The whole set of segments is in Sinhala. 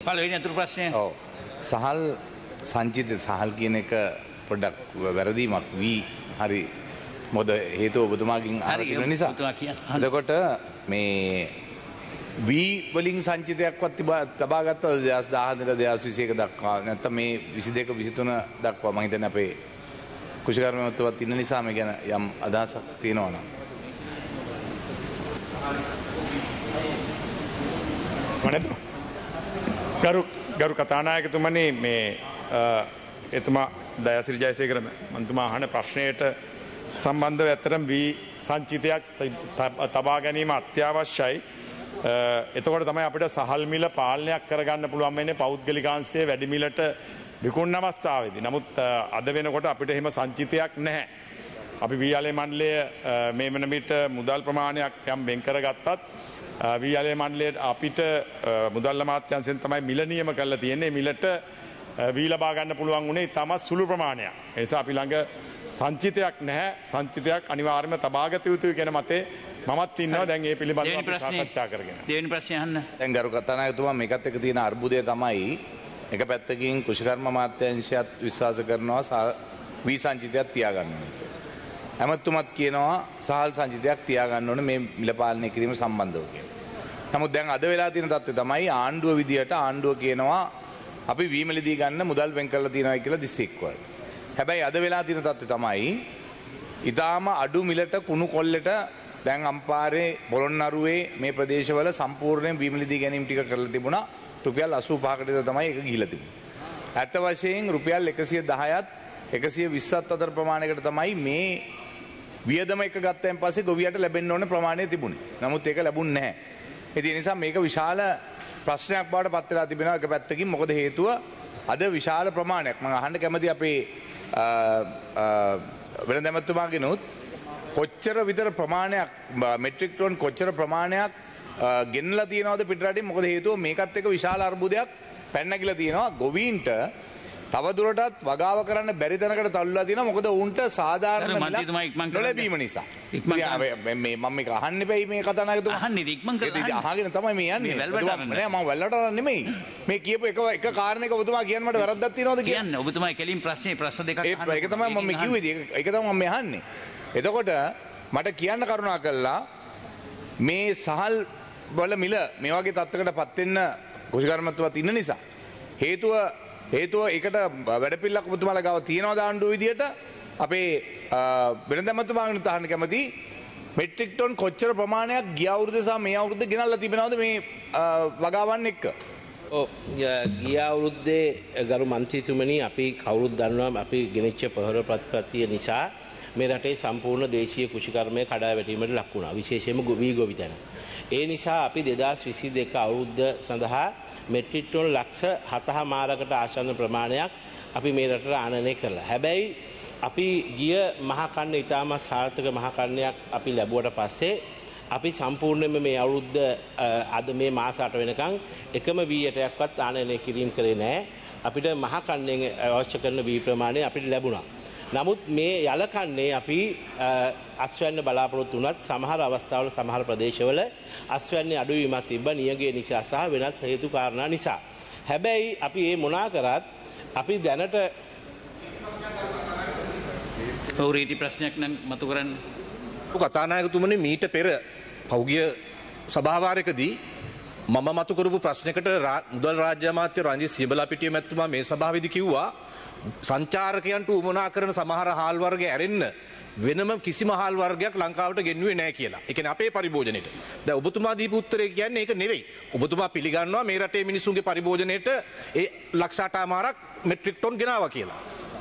පළවෙනි අතුරු ප්‍රශ්නය. ඔව්. සහල් සංචිත සහල් කියන එක පොඩ්ඩක් වැරදීමක් වී හරි මොකද හේතුව ඔබතුමාගෙන් අහලා තියෙන නිසා. එතකොට මේ වී වලින් සංචිතයක්වත් තබා ගත්තද 2010 ඉඳලා 2021 දක්වා නැත්නම් මේ 22 23 දක්වා මම හිතන්නේ අපේ කුෂිකර්ම මහත්මයාත් ඉන්න නිසා මේ ගැන යම් අදහසක් තියෙනවා නම් ගරු කතානායකතුමනි මේ එතුමා දයාසිරි ජයසේකර මන්තුමා අහන ප්‍රශ්නයට සම්බන්ධව ඇත්තටම වී සංචිතයක් තබා ගැනීම අත්‍යවශ්‍යයි. එතකොට තමයි අපිට සහල් මිල පාලනයක් කරගන්න පුළුවන් වෙන්නේ පෞද්ගලිකාංශයේ වැඩි මිලට විකුණන අවස්ථාවේදී. නමුත් අද වෙනකොට අපිට එහෙම සංචිතයක් නැහැ. අපි වී මණ්ඩලය මේ වෙන විට මුදල් ප්‍රමාණයක් යම් වෙන් කරගත්තත් වී මණ්ඩලයට අපිට මුදල් අමාත්‍යාංශයෙන් තමයි මිල නියම කරලා තියෙන්නේ. මිලට වී ලබා ගන්න පුළුවන් උනේ තම සුළු ප්‍රමාණයක්. ඒ නිසා අපි ළඟ සංචිතයක් නැහැ. සංචිතයක් අනිවාර්යයෙන්ම තබාගත යුතුයි කියන මතේ මමත් ඉන්නවා. දැන් ඒ පිළිබඳව අපි සාකච්ඡා කරගෙන. දෙවෙනි ප්‍රශ්නේ අහන්න. දැන් ගරු කතානායකතුමා මේකත් එක්ක තියෙන අර්බුදය තමයි එක පැත්තකින් කුෂිකර්ම අමාත්‍යාංශයත් විශ්වාස කරනවා වී සංචිතයක් තියාගන්න ඕනේ කියලා. ඇමතුමත් කියනවා සහල් සංචිතයක් තියාගන්න ඕනේ මේ මිල පාලනය කිරීම සම්බන්ධව කියලා. නමුත් දැන් අද වෙලා තියෙන තත්ත්වය තමයි ආණ්ඩුව විදියට ආණ්ඩුව කියනවා අපි වී මිලදී ගන්න මුදල් වෙන් කරලා තියෙනවා කියලා දිස්ත්‍රික් වල. හැබැයි අද වෙලා තියෙන තත්ත්වය තමයි ඊටාම අඩු මිලට කුණු කොල්ලට දැන් අම්පාරේ පොළොන්නරුවේ මේ ප්‍රදේශවල සම්පූර්ණයෙන් වී මිලදී ගැනීම ටික කරලා තිබුණා. රුපියල් 85කට තමයි ඒක ගිහිලා තිබුණේ. ඇත්ත වශයෙන් රුපියල් 110ත් 120ත් අතර ප්‍රමාණයකට තමයි මේ වියදම එක ගත්තයින් පස්සේ ගොවියට ලැබෙන්න ඕන ප්‍රමාණය තිබුණේ. නමුත් ඒක ලැබුණ නැහැ. ඒ නිසා මේක විශාල ප්‍රශ්නයක් බවට පත් වෙලා තිබෙනවා එක පැත්තකින්. මොකද හේතුව අද විශාල ප්‍රමාණයක් මම අහන්න කැමති අපේ වෙනද ඇමතුමාගෙනුත් කොච්චර විතර ප්‍රමාණයක් මෙට්‍රික් ටන් කොච්චර ප්‍රමාණයක් ගෙන්නලා තියෙනවද පිටරටින්. මොකද හේතුව මේකත් එක්ක විශාල අර්බුදයක් පැනනගිලා තියෙනවා. ගොවීන්ට තවදුරටත් වගාව කරන්න බැරි තැනකට තල්ලුලා තියෙනවා. මොකද උන්ට සාධාරණ නොලැබීම නිසා. මම මේක අහන්න බැයි මේ කතානායකතුමා. අහන්නේ ඉක්මන් කරලා අහගෙන තමයි මේ යන්නේ. නෑ මම වැල්ලට නෙමෙයි. මේ කියපු එක කාරණයක ඔබතුමා කියන්න මට වැරද්දක් තියෙනවද කියන්න. ඔබතුමා කෙලින් ප්‍රශ්න දෙකක් අහන්න. ඒක තමයි මම කිව්වේ. ඒක තමයි මම අහන්නේ. එතකොට මට කියන්න කරුණා කළා මේ සහල් වල මිල මේ වගේ තත්ත්වයකට පත් වෙන්න කුෂිකර්මත්වවත් ඉන්න නිසා හේතුව ඒකට වැඩපිළිවෙලක් ඔබතුමාලා ගාව තියනවද ආණ්ඩුව විදියට අපේ වෙනද ඇමතුමාගෙන් තහන්න කැමති මෙට්‍රික් ටන් කොච්චර ප්‍රමාණයක් ගිය අවුරුද්ද සහ මේ අවුරුද්ද ගෙනල්ලා තිබෙනවද මේ වගාවන් එක්ක? ගිය අවුරුද්දේ ගරු මන්ත්‍රීතුමනි අපි කවුරුත් දන්නවා අපි ගෙනිච්ච පොහොර ප්‍රතිපත්තිය නිසා මේ රටේ සම්පූර්ණ දේශීය කුෂිකර්මය කඩා වැටීමට ලක් වුණා. විශේෂයෙන්ම වී ගොවිතැන. ඒ නිසා අපි 2022 අවුරුද්ද සඳහා මෙට්‍රික් ටන් ලක්ෂ 7.5කට ආසන්න ප්‍රමාණයක් අපි මේ රටට ආනයනය කළා. හැබැයි අපි ගිය මහකන්න ඉතාමත් සාර්ථක මහකන්නයක් අපි ලැබුවට පස්සේ අපි සම්පූර්ණයෙන්ම මේ අවුරුද්ද අද මේ මාස 8 වෙනකන් එකම වී යටයක්වත් ආනයනය කිරීම කරේ නැහැ. අපිට මහකන්නෙන් අවශ්‍ය කරන වී ප්‍රමාණය අපිට ලැබුණා. නමුත් මේ යලකන්නේ අපි අස්වැන්න බලාපොරොත්තු වුණත් සමහර අවස්ථාවල සමහර ප්‍රදේශවල අස්වැන්නේ අඩුවීමක් තිබ්බ නියඟේ නිසා සහ වෙනත් හේතු කාරණා නිසා. හැබැයි අපි මේ මොනා කරත් අපි දැනට රීති ප්‍රශ්නයක් නම් මතු කරන්න. කතානායකතුමනි මීට පෙර පෞගිය සභාවාරයකදී මම මතු කරපු ප්‍රශ්නයකට මුදල් රාජ්‍ය අමාත්‍ය රංජිත් සියබලාපිටිය මැතිතුමා මේ සභාවේදී කිව්වා සංචාරකයන්ට උවමනා කරන සමහර හාල් වර්ග ඇරෙන්න වෙනම කිසිම හාල් වර්ගයක් ලංකාවට ගෙන්නුවේ නැහැ කියලා. ඒ කියන්නේ අපේ පරිභෝජනයේට. දැන් ඔබතුමා දීපු උත්තරේ කියන්නේ ඒක නෙවෙයි. ඔබතුමා පිළිගන්නවා මේ රටේ මිනිසුන්ගේ පරිභෝජනයේට ඒ ලක්ෂ 8මාරක් මෙට්‍රික් ටන් ගෙනාවා කියලා.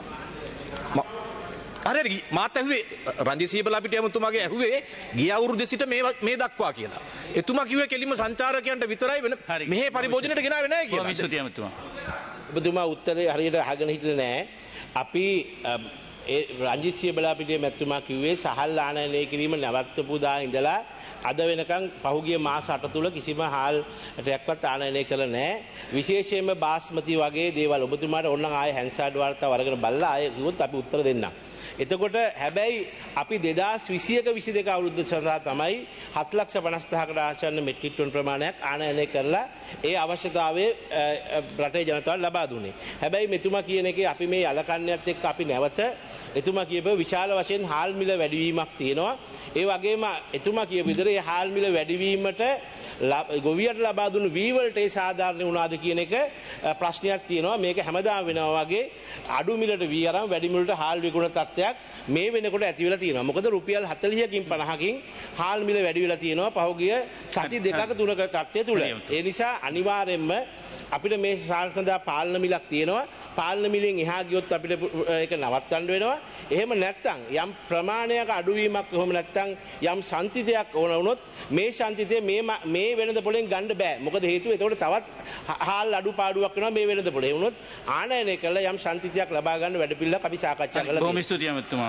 හරි මාත් ඇහුවේ රංජිත් සියබලාපිටිය මැතිතුමාගේ ඇහුවේ ගිය අවුරුද්දේ සිට මේ දක්වා කියලා. එතුමා කිව්වේ කෙලින්ම සංචාරකයන්ට විතරයි මෙහි පරිභෝජනයට ගෙනාවේ නැහැ කියලා. ඔබතුමා උත්තරේ හරියට අහගෙන හිටියේ නැහැ. අපි රංජිත් සියබලාපිටිය මැතිතුමා කිව්වේ සහල් ආනයනය කිරීම නවත්තපු දා ඉඳලා අද වෙනකන් පහුගිය මාස 8 තුල කිසිම හාල්ටයක්වත් ආනයනය කළා නැහැ. විශේෂයෙන්ම බාස්මති වගේ දේවල් ඔබතුමාට ඕනනම් ආයේ හැන්සාඩ් වාර්තාව අරගෙන බලලා ආයේ කිව්වොත් අපි උත්තර දෙන්නම්. එතකොට හැබැයි අපි 2021 22 අවුරුද්ද සඳහා තමයි 7,50,000කට ආසන්න මෙට්‍රික් ටන් ප්‍රමාණයක් ආනයනය කරලා ඒ අවශ්‍යතාවය රටේ ජනතාවට ලබා දුන්නේ. හැබැයි මෙතුමා කියන එකේ අපි මේ යලකන්නයත් එක්ක අපි නැවත එතුමා කියපු විශාල වශයෙන් හාල් මිල වැඩිවීමක් තියෙනවා. ඒ වගේම එතුමා කියපු විදිහට මේ හාල් මිල වැඩිවීමට ගොවියට ලබා දුන්නු වී වලට ඒ සාධාරණ වුණාද කියන එක ප්‍රශ්නයක් තියෙනවා. මේක හැමදාම වෙනවා වගේ අඩු මිලට වී අරන් වැඩි මිලට හාල් විකුණන තත්ත්වයක් මේ වෙනකොට ඇති වෙලා තියෙනවා. මොකද රුපියල් 40කින් 50කින් හාල් මිල වැඩි වෙලා තියෙනවා පහුගිය සති දෙකක තුනක තත්ත්වය තුල. ඒ නිසා අනිවාර්යයෙන්ම අපිට මේ සඳහා පාලන මිලක් තියෙනවා. පාලන මිලෙන් එහා ගියොත් අපිට ඒක නවත්තන්න වෙනවා. එහෙම නැත්නම් යම් ප්‍රමාණයක අඩුවීමක් කොහොම නැත්නම් යම් සංතිතයක් ඕන වුණොත් මේ සංතිතය මේ වෙනද පොලෙන් ගන්න බෑ. මොකද හේතුව එතකොට තවත් හාල් අඩුපාඩුවක් වෙනවා මේ වෙනද පොලේ. වුණොත් ආනයනය කළා යම් සංතිතයක් ලබා ගන්න වැඩපිළිවෙලක් අපි සාකච්ඡා කළා. බොහොම ස්තුතියි අමතුමා.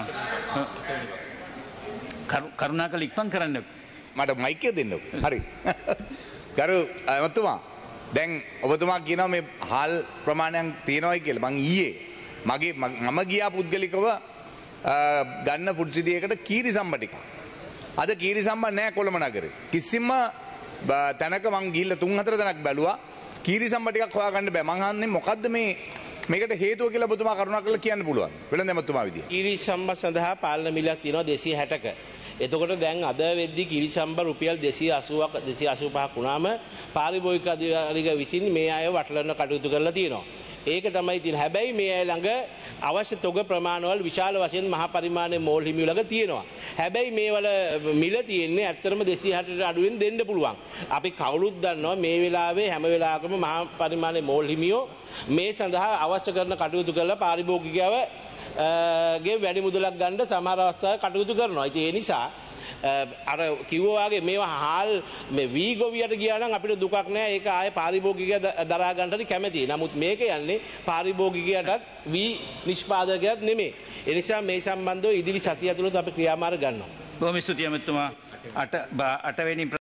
කරුණාකර ඉක්මන් කරන්න. මට මයික් එක දෙන්න. හරි. ගරු ඇමතුමා දැන් ඔබතුමා කියනවා මේ හාල් ප්‍රමාණයක් තියෙනවයි කියලා. මං ඊයේ මම ගියා පුද්ගලිකව ගන්න ෆුඩ් සිටි එකට කීරි සම්බ ටික. අද කීරි සම්බ නැහැ කොළඹ නගරේ. කිසිම තැනක මං ගිහිල්ලා 3-4 තැනක් බැලුවා. කීරි සම්බ ටිකක් හොයාගන්න බෑ. මං අහන්නේ මොකද්ද මේකට හේතුව කියලා ඔබතුමා කරුණාකරලා කියන්න පුළුවන්. වෙළඳ ඇමතුමා විදියට. කීරි සම්බ සඳහා පාලන මිලක් තියෙනවා 260ක. එතකොට දැන් අද වෙද්දි කිරි සම්බ රුපියල් 280ක් 285ක් වුණාම පාරිභෝගික අධිකාරිය විසින් මේ අය වටලන කටයුතු කරලා තියෙනවා. ඒක තමයි තියෙන. හැබැයි මේ අය ළඟ අවශ්‍ය තොග ප්‍රමාණවල විශාල වශයෙන් මහ පරිමාණයේ මෝල් හිමියෝ ළඟ තියෙනවා. හැබැයි මේවල මිල තියෙන්නේ ඇත්තටම 260ට අඩුවෙන් දෙන්න පුළුවන්. අපි කවුරුත් දන්නවා මේ වෙලාවේ හැම වෙලාවකම මහ පරිමාණයේ මෝල් හිමියෝ මේ සඳහා අවශ්‍ය කරන කටයුතු කරලා පාරිභෝගිකයව ගේ වැඩි මුදලක් ගන්න සමහර අවස්ථාවක කටයුතු කරනවා. ඉතින් ඒ නිසා අර කිව්වා වගේ මේවා හාල් මේ වී ගොවියට ගියා නම් අපිට දුකක් නෑ. ඒක ආයේ පාරිභෝගිකය දරා ගන්නට කැමතියි. නමුත් මේක යන්නේ පාරිභෝගිකයටත් වී නිෂ්පාදකයත් නෙමෙයි. ඒ නිසා මේ සම්බන්ධව ඉදිරි සතිය ඇතුළත අපි ක්‍රියාමාර්ග ගන්නවා. බොහොම ස්තුතියි අමතුමා. 8 වෙනි